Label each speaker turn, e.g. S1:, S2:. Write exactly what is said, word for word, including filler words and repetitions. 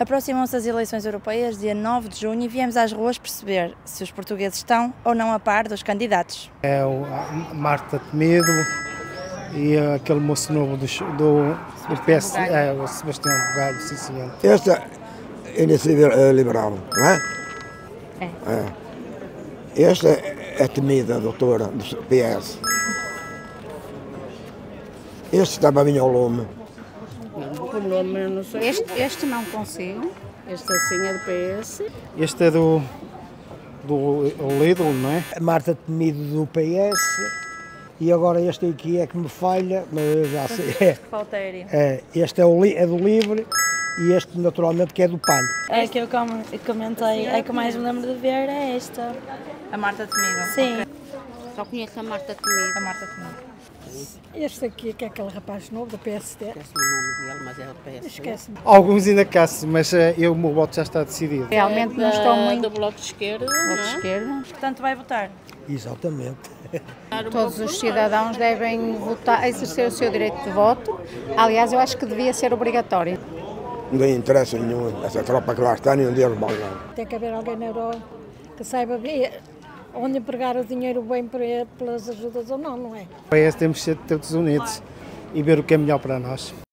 S1: Aproximam-se as eleições europeias, dia nove de junho, e viemos às ruas perceber se os portugueses estão ou não a par dos candidatos.
S2: É o a Marta Temido e aquele moço novo do, do, do P S, é, o Sebastião Bugalho, sim senhor.
S3: Esta é iniciativa liberal, não é?
S1: É.
S3: é. Esta é Temida, a doutora do P S. Este está para mim ao lume.
S4: O nome eu não sei. Este, este não consigo. Este assim é do P S.
S2: Este é do, do Lidl, não é?
S5: A Marta Temido do P S e agora este aqui é que me falha, mas eu já sei. É,
S1: Faltério.
S5: é, este é, o, é do Livre e este naturalmente que é do P A N.
S6: É que eu comentei, é que mais me lembro de ver é esta.
S1: A Marta Temido?
S6: Sim.
S1: Okay.
S4: Só conheço a Marta Temido.
S1: A Marta Temido.
S7: Este aqui, que é aquele rapaz novo do P S D.
S4: Esquece-me o nome dele, mas é do P S D.
S7: Esquece-me.
S2: Alguns ainda caçam, mas eh, eu, o meu voto já está decidido.
S4: Realmente não estou muito... do Bloco de Esquerda,
S1: Bloco
S4: não
S1: de
S4: é?
S1: Esquerda. Portanto, vai votar?
S5: Exatamente.
S8: Todos os cidadãos devem votar, exercer o seu direito de voto. Aliás, eu acho que devia ser obrigatório.
S3: Não tem interesse nenhum, essa tropa que lá está, nem um dia rebalgado.
S7: Tem que haver alguém na Europa que saiba ver onde empregar o dinheiro bem pelas ajudas ou não, não é?
S2: O P S temos de ser todos unidos e ver o que é melhor para nós.